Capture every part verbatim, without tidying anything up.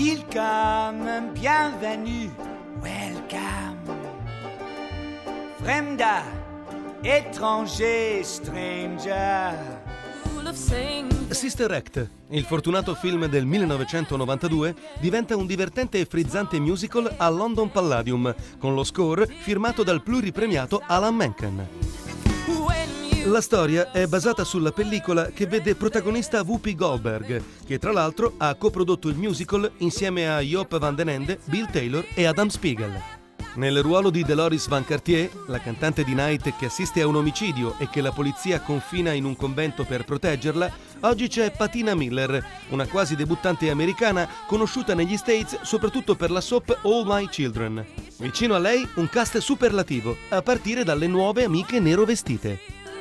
Welcome, bienvenue, welcome. Fremda, étranger, stranger. Sister Act, il fortunato film del millenovecentonovantadue, diventa un divertente e frizzante musical a London Palladium, con lo score firmato dal pluripremiato Alan Menken. La storia è basata sulla pellicola che vede protagonista Whoopi Goldberg, che tra l'altro ha coprodotto il musical insieme a Joop van den Ende, Bill Taylor e Adam Spiegel. Nel ruolo di Dolores Van Cartier, la cantante di Night che assiste a un omicidio e che la polizia confina in un convento per proteggerla, oggi c'è Patina Miller, una quasi debuttante americana conosciuta negli States soprattutto per la soap All My Children. Vicino a lei un cast superlativo, a partire dalle nuove amiche nero vestite.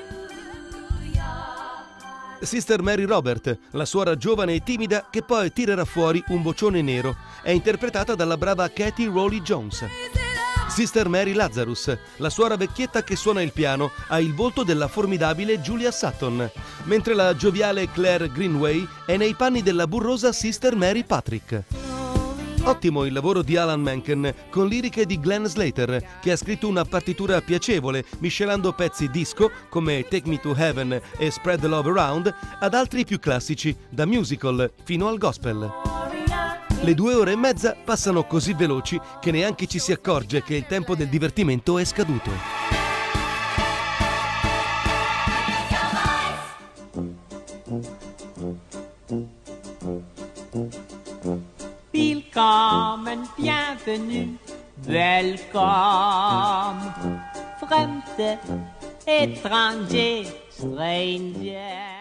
Sister Mary Robert, la suora giovane e timida che poi tirerà fuori un vocione nero, è interpretata dalla brava Katie Rowley Jones. Sister Mary Lazarus, la suora vecchietta che suona il piano, ha il volto della formidabile Julia Sutton, mentre la gioviale Claire Greenway è nei panni della burrosa Sister Mary Patrick. Ottimo il lavoro di Alan Menken con liriche di Glenn Slater, che ha scritto una partitura piacevole miscelando pezzi disco come Take Me to Heaven e Spread the Love Around ad altri più classici, da musical fino al gospel. Le due ore e mezza passano così veloci che neanche ci si accorge che il tempo del divertimento è scaduto. Willkommen, bienvenue, welcome. Fremde, étranger, stranger.